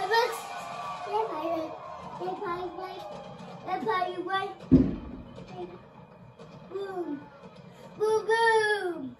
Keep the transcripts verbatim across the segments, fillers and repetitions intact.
Boom. Boom, boom.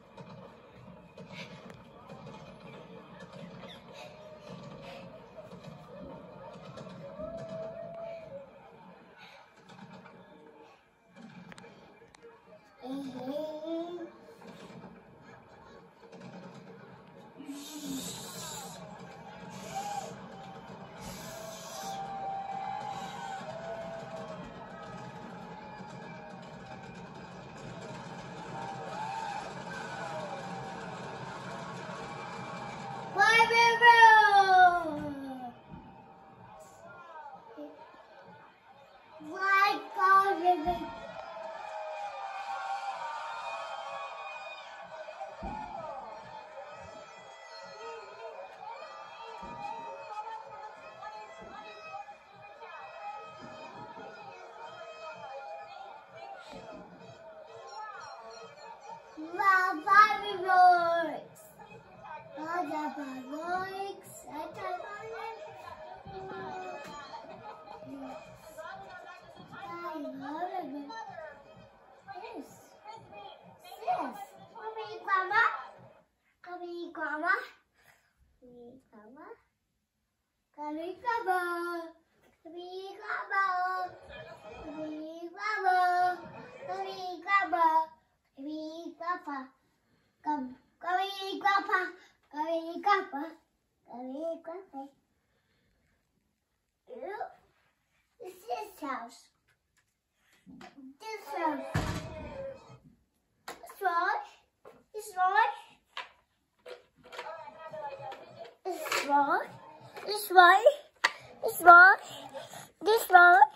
Wow, fireworks! Oh, the fireworks! I can't Yes. Yes. Come here, Grandma. Come here, Grandma. Come here, Grandma. Come here, Grandma. Come here, Grandma. Come here, Grandma. Come here, Grandma. Come here, Grandpa. Come, come here, Grandpa. Come here, Grandpa. Come here, Grandpa. This is his house. This house. This one. This one. This one. This one. This one. This one.